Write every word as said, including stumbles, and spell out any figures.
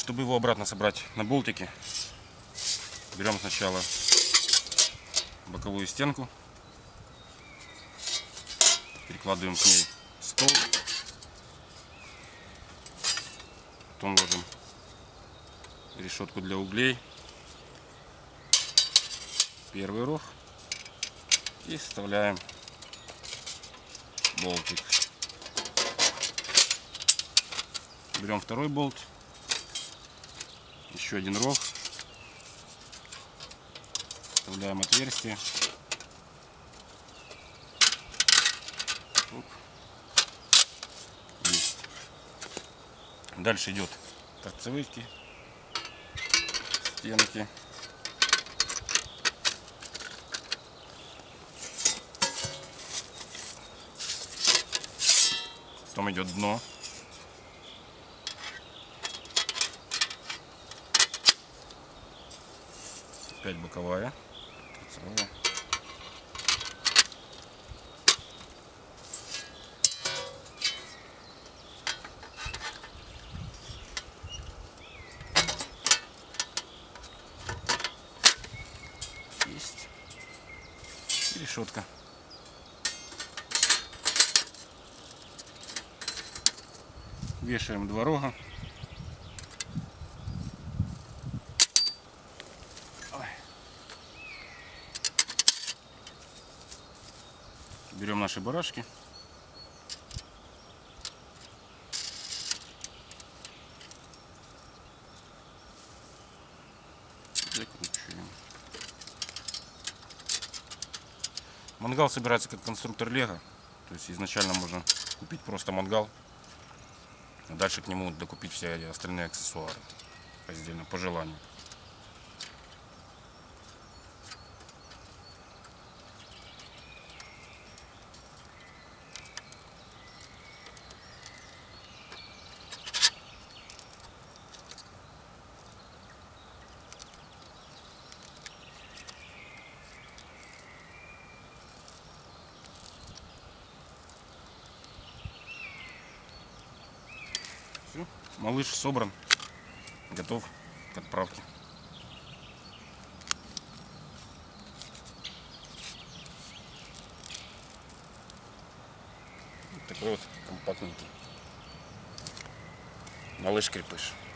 Чтобы его обратно собрать на болтики, берем сначала боковую стенку, перекладываем к ней стол, потом ложим решетку для углей, первый рог и вставляем болтик. Берем второй болт, еще один рог, вставляем отверстие. Оп. Есть. Дальше идет торцевые стенки. Потом идет дно. Опять боковая. Торцевая. Есть. И решетка. Вешаем два рога. Берем наши барашки. Закручиваем. Мангал собирается как конструктор лего. То есть изначально можно купить просто мангал. А дальше к нему докупить все остальные аксессуары раздельно по желанию. Все, малыш собран, готов к отправке. Вот такой вот компактненький малыш-крепыш.